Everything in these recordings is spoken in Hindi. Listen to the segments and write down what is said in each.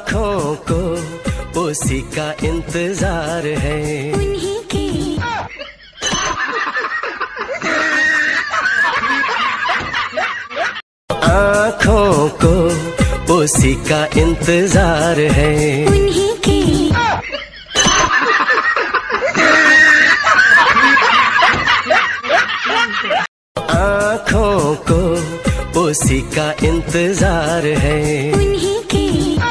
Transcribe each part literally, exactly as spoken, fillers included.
आँखों को उसी का इंतजार है, उन्हीं की आँखों को उसी का इंतजार है, उन्हीं की आँखों को उसी का इंतजार है, उन्हीं की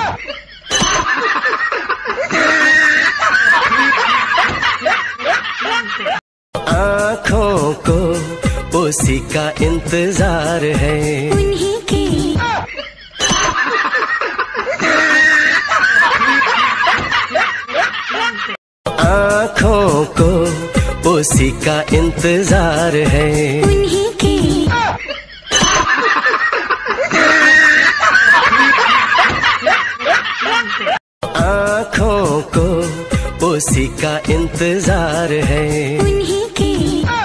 आँखों को उसी का इंतजार है, उन्हीं की आँखों को उसी का इंतजार है, उन्हीं की आँखों को उसी का इंतजार है, उन्हीं की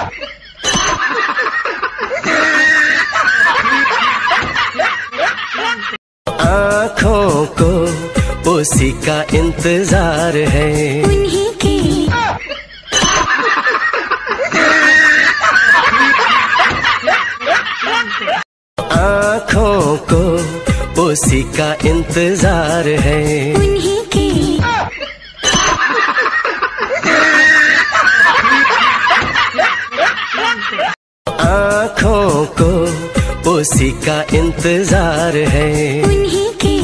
आँखों को उसी का इंतजार है, उन्हीं की आँखों को उसी का इंतजार है, उन्हीं की आँखों को उसी का इंतजार है, उन्हीं की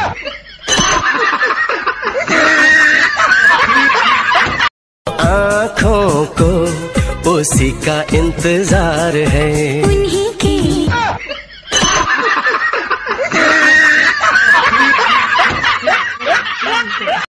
आँखों को उसी का इंतजार है, उन्हीं की